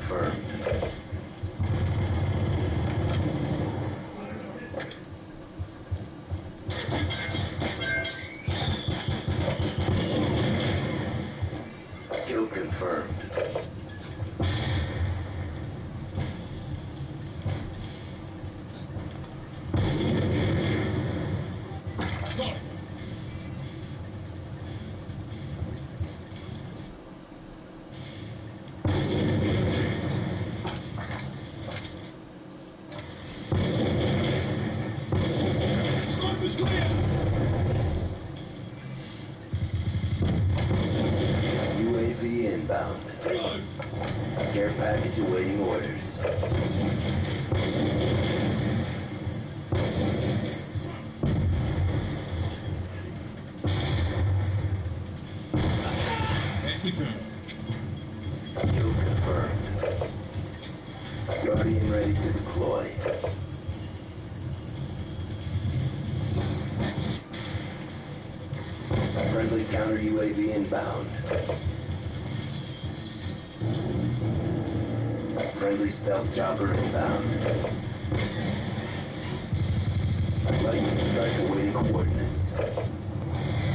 confirmed. Kill confirmed. UAV inbound. Care package awaiting orders. Kill confirmed. Guardian ready to deploy. Friendly counter UAV inbound. Friendly stealth chopper inbound. Lightning strike awaiting coordinates.